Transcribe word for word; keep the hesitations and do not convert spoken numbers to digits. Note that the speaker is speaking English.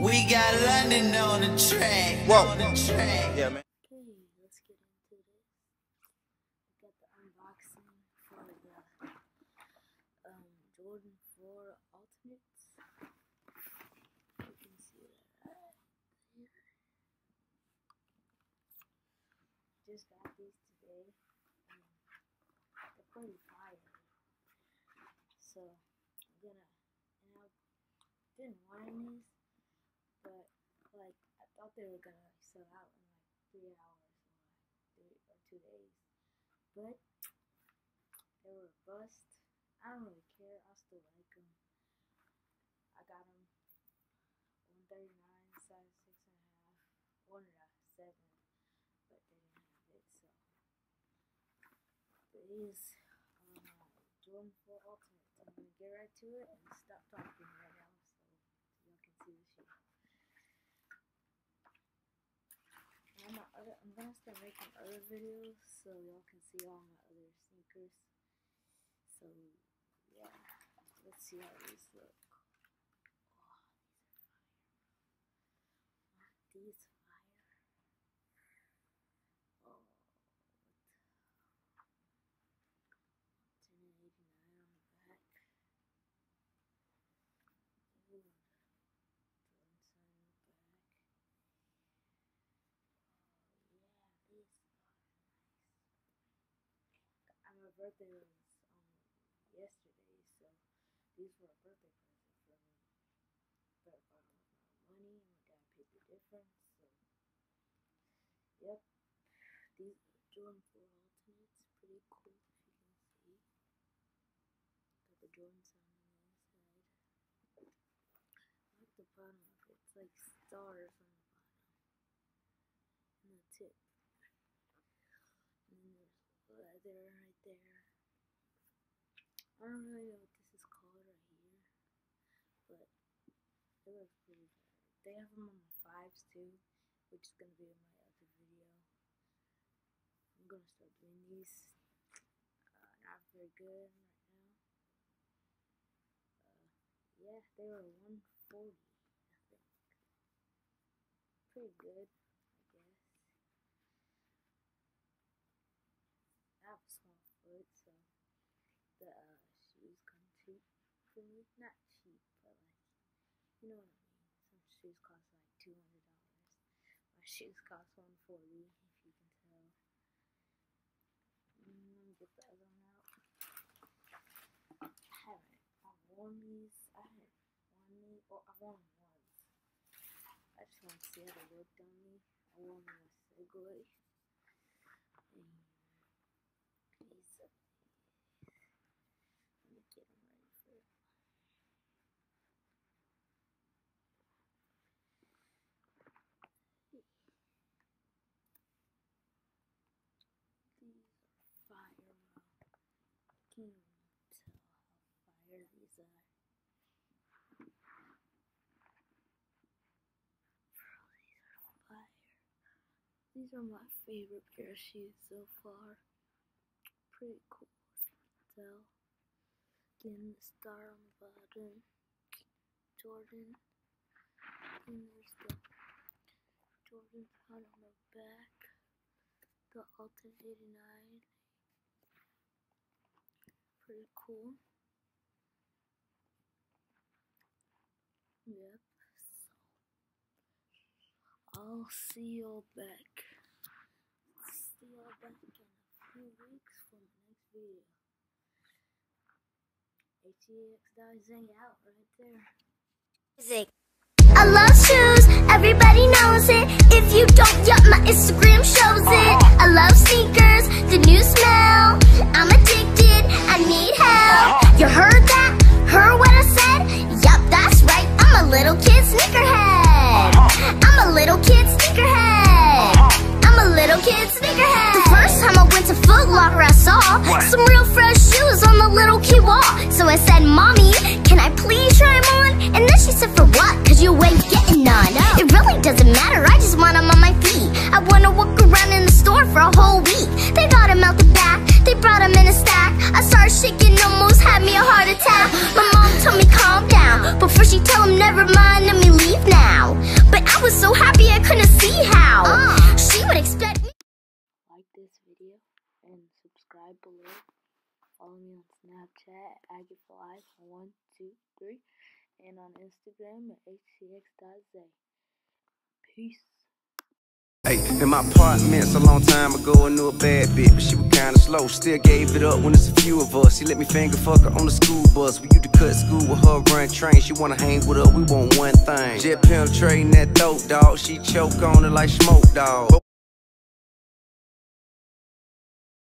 We got London on the track. Whoa. On the track. Yeah, man. Okay, let's get into this. We got the unboxing for the um, Jordan four Ultimates. You can see that right there. Just got these today. Um, they're pretty fire. So I'm gonna, and I didn't want these, but like I thought they were gonna like sell out in like three hours or like three or two days, but they were a bust. I don't really care. I still like them. I got them one thirty-nine, size six and a half. Wanted a seven, but they didn't have it. So these are my Jordan four Ultimates. I'm gonna get right to it and stop talking right now, so y'all can see the shoe. I'm, other, I'm gonna start making other videos so y'all can see all my other sneakers. So yeah, let's see how these look. Oh, these are fire. Oh, ten eighty-nine on the back. Ooh, Jordan sign on the back. My birthday was um, yesterday, so these were a birthday present for me. But I bought them with my money, and my dad paid the difference. So, yep, these are Jordan four Ultimates. Pretty cool, if you can see. Got the Jordan sign on the inside. I like the bottom of it. It's like stars on the bottom and the tip. And then there's leather right there. I don't really know what this is called right here, but it looks pretty bad. They have them on the fives too, which is gonna be in my other video. I'm gonna start doing these. Uh, not very good right now. Uh, yeah, they were one forty, I think. Pretty good, I guess. I have a small foot, so the uh, shoes come cheap for me. Not cheap, but like, you know what I mean. Some shoes cost like two hundred dollars. My shoes cost one forty, if you can tell. Mm, let me get the other one out. I haven't. I've worn these. I haven't worn these. Well, I've worn them once. I just want to see how they looked on me. I wore them on a Segway. And these are let me get them ready for it. These are fire, bro. Can't even tell how fire these are. Bro, these are fire. These are my favorite pair of shoes so far. Pretty cool, if you can tell. Again, the star on the bottom, Jordan, and there's the Jordan sign on the back, the Ultimate eighty-nine, pretty cool. Yep, so I'll see y'all back. See y'all back in a few weeks for my next video. H E X Dizzy out right there. Music. I love shoes, everybody knows it. If you don't, yup, my Instagram shows it. I love sneakers, the new smell. I'm addicted, I need help. You heard that? Heard what I said? Yup, that's right, I'm a little kid sneakerhead. I'm a little kid sneakerhead. I'm a little kid sneakerhead. The first time I went to Foot Locker, I saw some real fresh shoes on the little key wall. So I said, Mommy, can I please try them on? And then she said, for what? Cause you ain't getting none. It really doesn't matter, I just want them on my feet. I wanna walk around in the store for a whole week. They got them out the back, they brought them in a stack. I started shaking, almost had me a heart attack. My mom told me calm down, before she tell him never mind, let me leave now. this video and subscribe below. Follow me on Snapchat at Agiflife one two three and on Instagram at H C X dot Z. Peace. Hey, in my apartments a long time ago, I knew a bad bitch, but she was kinda slow. Still gave it up when it's a few of us. She let me finger fuck her on the school bus. We used to cut school with her, run train. She wanna hang with her, we want one thing. Jet penetrating that throat, dog. She choke on it like smoke, dog.